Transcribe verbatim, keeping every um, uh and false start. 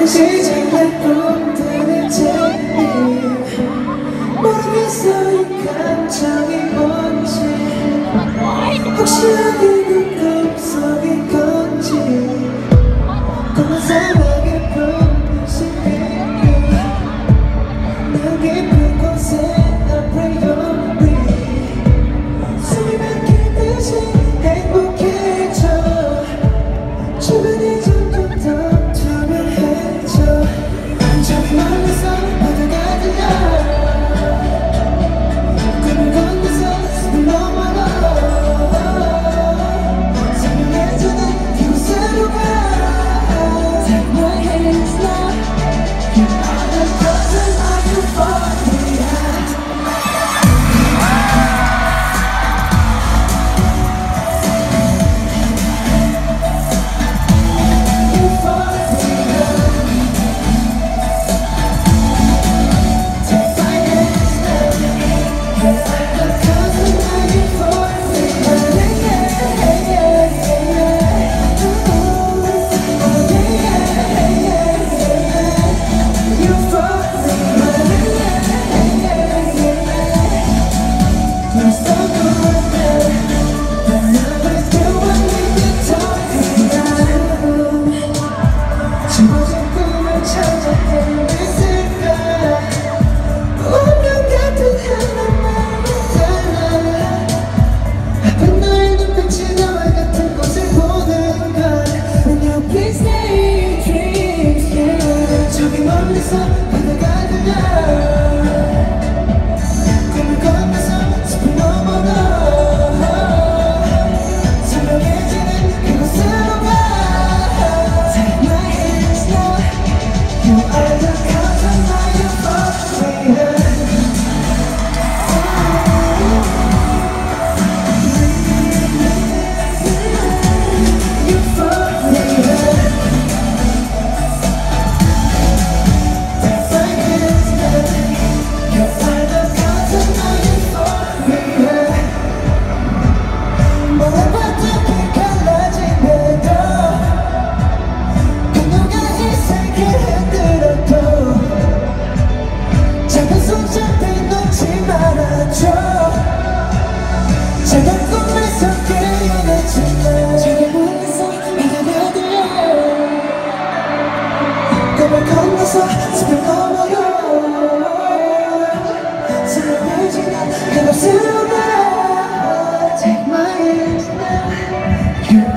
시작된 꿈들의 재미 모르겠어 이 감정이 뭔지 혹시 여기 꿈속인 건지 꿈은 사막의 푸르신 빛 내 깊은 곳에 a priori 숨이 막힐 듯이 행복해져 주변이 점점 더 투명해져 저기 멀리서 바다가 들려 꿈을 건너서 숲을 넘어가 선명해지는 이곳으로 가 Take my hands now You are the person I can fall behind 멀리서 바다가 들려 꿈을 건너서 숲을 넘어가 선명해지는 그곳으로 가 Take my hands now You are the cause of my euphoria 작은 꿈에서 깨어났지만 저기 멀리서 바다가 들려 꿈을 건너서 숲을 넘어가 선명해지는 그곳으로 가 Take my hands now